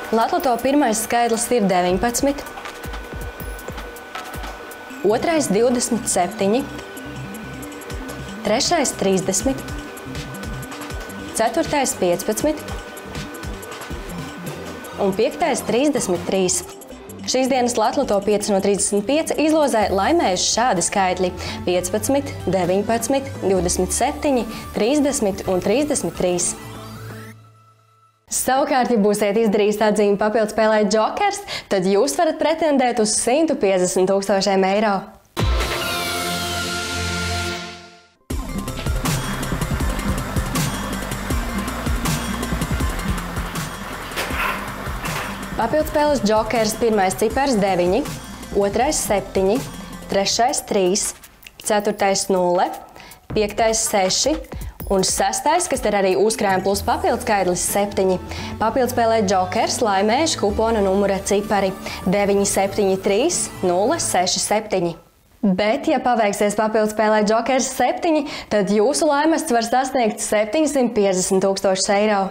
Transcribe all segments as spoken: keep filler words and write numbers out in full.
Latloto pirmais skaitlis ir deviņpadsmit, otrais divdesmit septiņi, trešais trīsdesmit, ceturtais piecpadsmit un piektais trīsdesmit trīs. Šīs dienas Latloto pieci no trīsdesmit pieci izlozē laimējuši šādi skaitļi – piecpadsmit, deviņpadsmit, divdesmit septiņi, trīsdesmit un trīsdesmit trīs. Savukārt, ja būsiet izdarījis atzīmi papildspēlē Jokers, tad jūs varat pretendēt uz simt piecdesmit tūkstošiem eiro. Papildspēles Jokers pirmais cipars deviņi, otrais septiņi, trešais trīs, ceturtais nulle, piektais seši un sestais, kas ir arī uzkrājuma plus papildskaitlis septiņi. Papildspēlē Jokers laimējuši kupona numura cipari deviņi, septiņi, trīs, nulle, seši, septiņi. Bet, ja paveiksies papildspēlē Jokers septiņi, tad jūsu laimests var sasniegt septiņsimt piecdesmit tūkstošus eiro.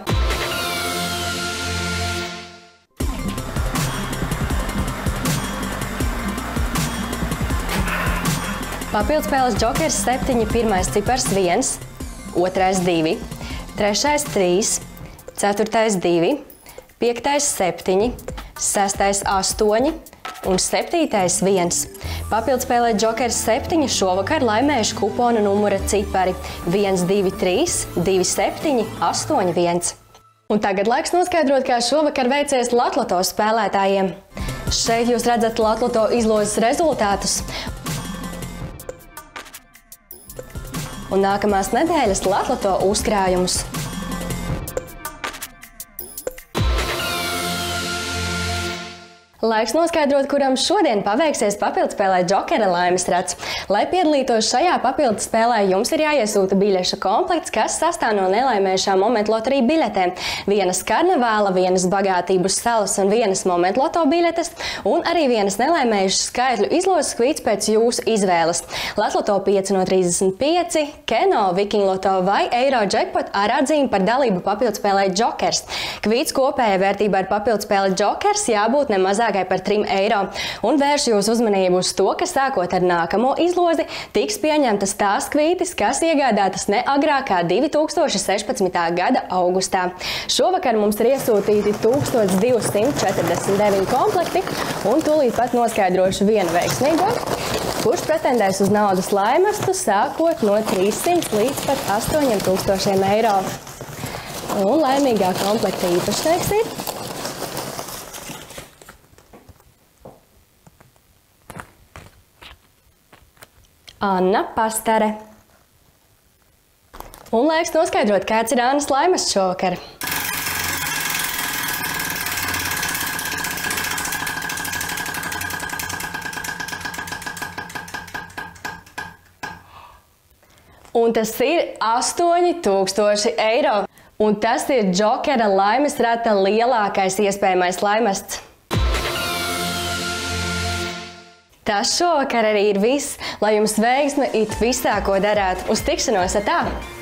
Papildspēles Jokers septiņi pirmais cipars viens, otrais divi, trešais trīs, ceturtais divi, piektais septiņi, sestais astoņi un septītais viens. Papildspēlē Jokers septiņi šovakar laimējuši kupona numura cipari viens, divi, trīs, divi, septiņi, astoņi, viens. Un tagad laiks noskaidrot, kā šovakar veicies Latloto spēlētājiem. Šeit jūs redzat Latloto izlozes rezultātus. Un nākamās nedēļas Latloto uzkrājumus. Laiks noskaidrot, kuram šodien paveiksies papildspēlē Jokera laimes rats. Lai piedalītos šajā papildspēlē, jums ir jāiesūta biļešu komplekts, kas sastāv no nelaimējušām momentu loteriju biļetēm. Vienas karnevāla, vienas bagātības salas un vienas momentu loto biļetes, un arī vienas nelaimējušas skaitļu izlozes kvīts pēc jūsu izvēles. Latloto pieci no trīsdesmit pieci, Keno, Viking Loto vai Eiro Jackpot ar atzīmi par dalību papildspēlē Jokers. Kvīts kopējai vērtībā ar papildspēli Jokers jābūt nemazāk par trim eiro. Un vēršu jūs uzmanību uz to, ka sākot ar nākamo izlozi tiks pieņemtas tās kvītis, kas iegādātas ne agrāk kā divi tūkstoši sešpadsmitā gada augustā. Šovakar mums ir iesūtīti tūkstoš divsimt četrdesmit deviņi komplekti, un tūlīt pat noskaidrošu vienu veiksmīgo, kurš pretendēs uz naudas laimestu sākot no trīssimta līdz pat astoņiem tūkstošiem eiro. Un laimīgā komplekta īpašnieks ir Anna Pastare. Un laiks noskaidrot, kāds ir Annas laimests šovakar. Un tas ir astoņi tūkstoši eiro. Un tas ir Jokera laimes rata lielākais iespējamais laimests. Tas šovakar arī ir viss, lai jums veiksme it visā, ko darāt. Uz tikšanos ar tā!